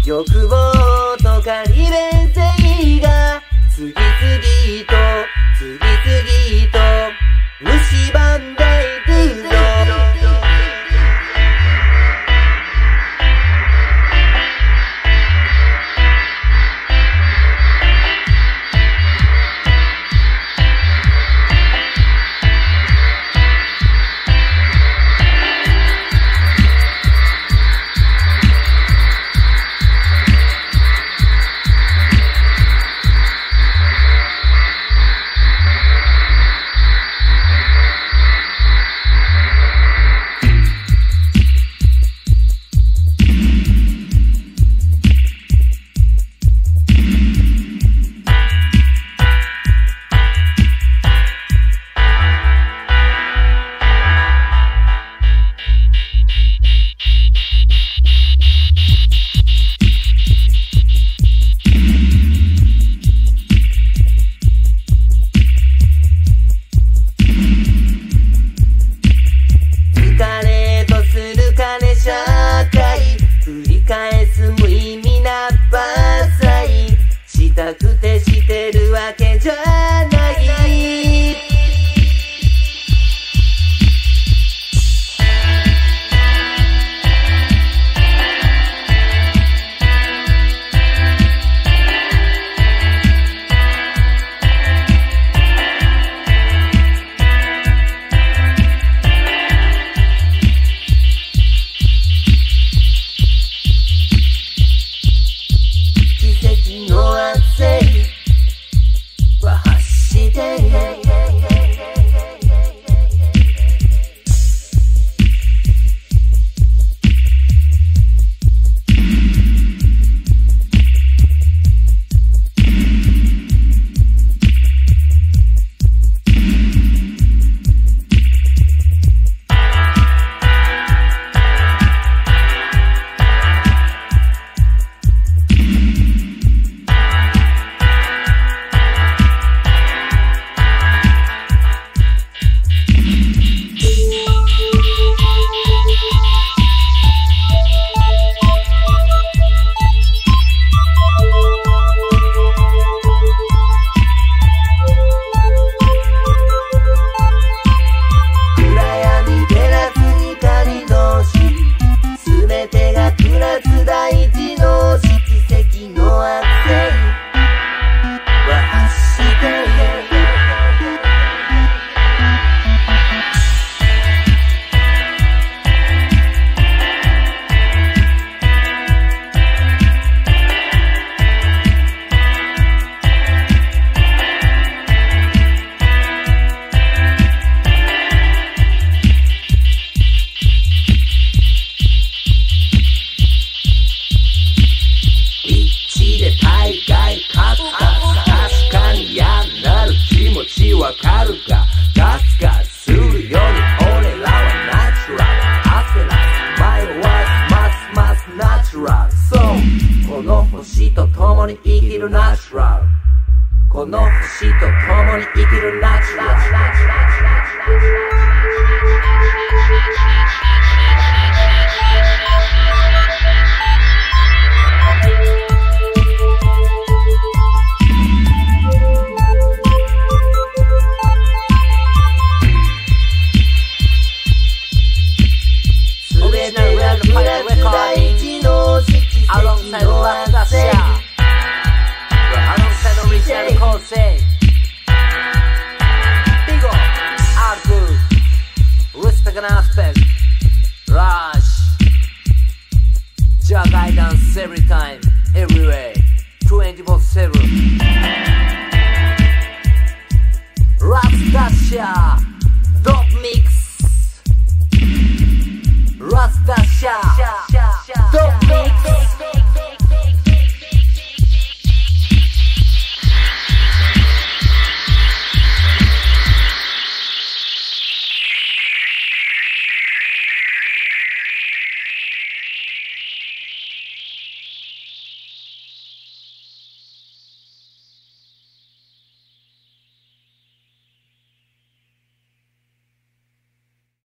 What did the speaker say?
欲望とか利便性が次々と蝕んでいくぞ。してるわけじゃない奇跡の汗は走ってわかるかガスガスするように俺らはナチュラル焦らず迷わずますますナチュラルそうこの星と共に生きるナチュラルこの星と共に生きるナチュラルAlongside Russia, alongside original Kose, Bigo, Arthur, respect and aspect, Rush, your guidance every time, everywhere, 24/7. Russia, Dubmix, Russia, Dubmix.